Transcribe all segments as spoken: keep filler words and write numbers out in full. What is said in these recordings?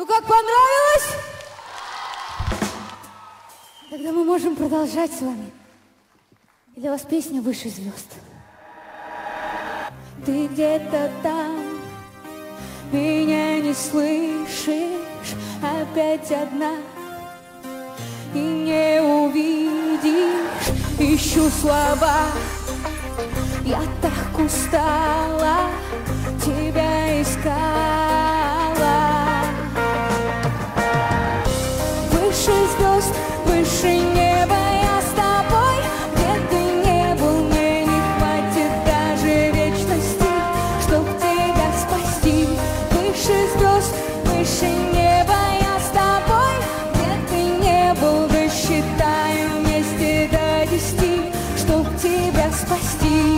Ну как, понравилось? Тогда мы можем продолжать с вами. И для вас песня «Выше звезд». Ты где-то там, меня не слышишь, опять одна, и не увидишь, ищу слова. Я так устала, тебя искала. Выше звезд, выше неба, я с тобой. Где ты не был, мне не хватит даже вечности, чтоб тебя спасти. Выше звезд, выше неба, я с тобой. Где ты не был, досчитаем вместе до десяти, чтоб тебя спасти.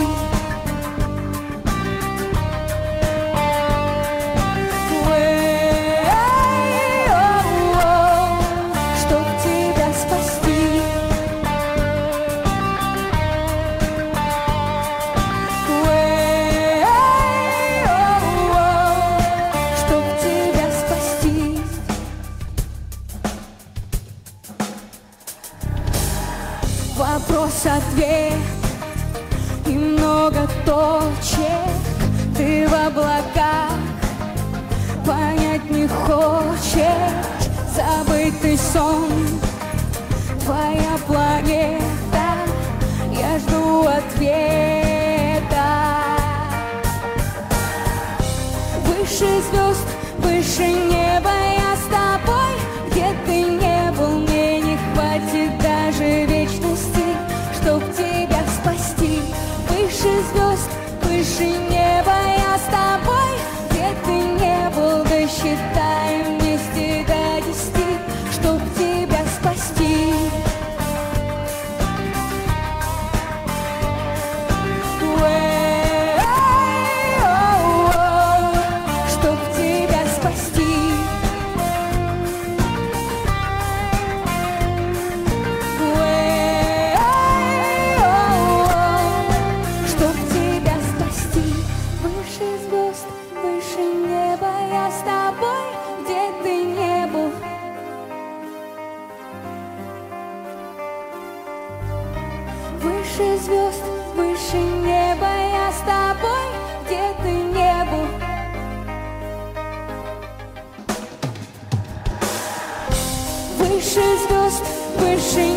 Вопрос-ответ и много точек. Ты в облаках, понять не хочешь. Забытый сон, твоя планета. Я жду ответа. Выше звезд, выше неба, я с тобой. Где ты не был, мне не хватит даже вечности, чтоб тебя спасти. Выше звезд, выше неба, я с тобой. Где ты не был, досчитаем вместе до десяти, чтоб тебя спасти. Чтоб тебя спасти. Выше звезд, выше неба, я с тобой, где ты не был. Выше звезд, выше